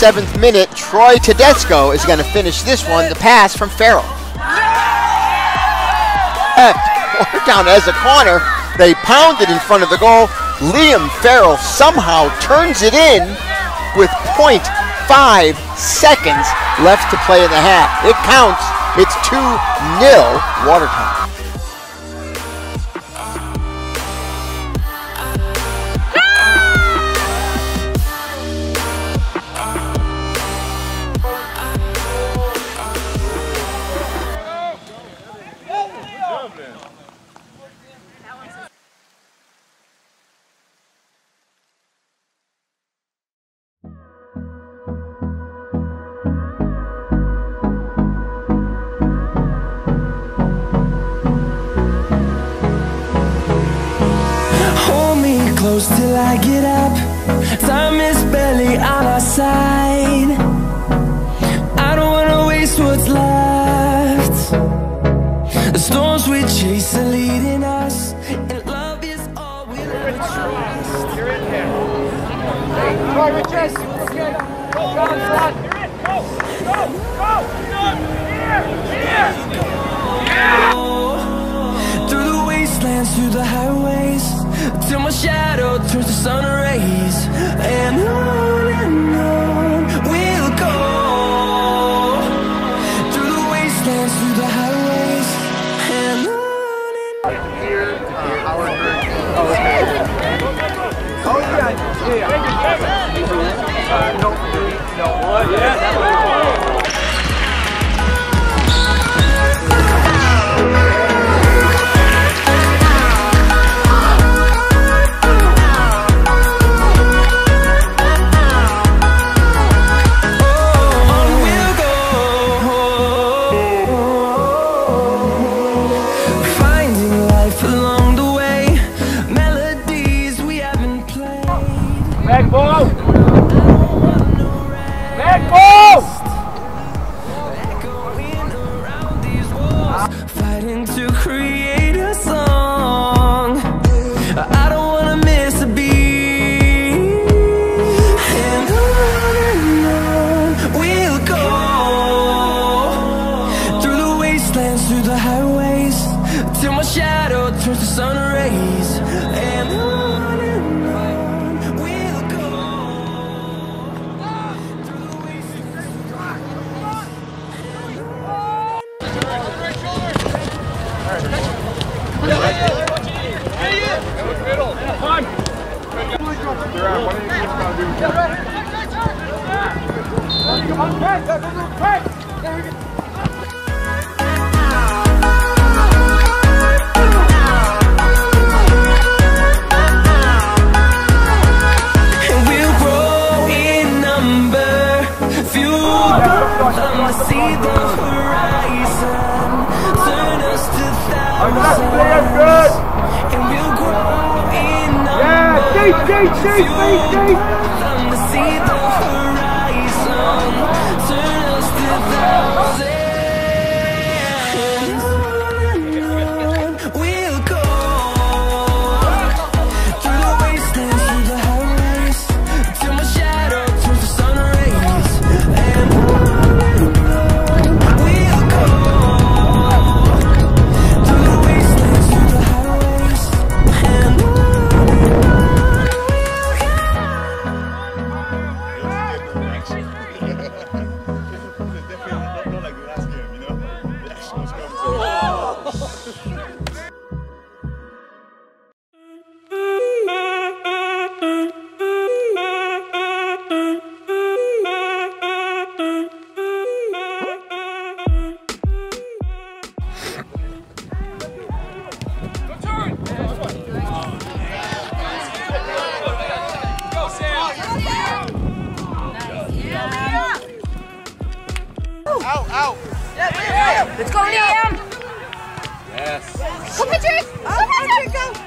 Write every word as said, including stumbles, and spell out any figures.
twenty-seventh minute, Troy Tedesco is going to finish this one. The pass from Farrell. Watertown has a corner. They pound it in front of the goal. Liam Farrell somehow turns it in with point five seconds left to play in the half. It counts. It's two nil Watertown. Close till I get up, time is barely on our side. I don't wanna waste what's left. The storms we chase are leading us, and love is all we'll ever trust. You're in here. Come on, Richard. Okay. Go, John, John. You're in. Go, go, go. Here, here. Yeah. Through the wastelands, through the highways, till my shadow turns to sun rays, and on and on we'll go. Through the wastelands, through the highways, and on and on. Here, uh, Howard Hurd. Oh, okay. Oh, yeah, yeah. Uh, no, no, what? Yeah, that was back ball! Back ball! Fighting to create a song. I don't wanna miss a beat. And on and on we'll go. Through the wastelands, through the highways, till my shadow turns to sun rays. And on and on we'll go. Through the wastelands, through the highways. Middle. Come on. You're out. What are you going to do? Come on, Pat. That's a little Pat. There we go. See the horizon, turn us to thousands, and we'll grow in numbers. Yeah, deep, deep, deep, deep, deep. Them to see the horizon, turn us to thousands, and on and on we'll go. Through the wastelands, through the highways, till my shadow turns to sun rays, and on. Out, out. Let's go, Liam. Yes. Go, Patrick. Go, Patrick. Go.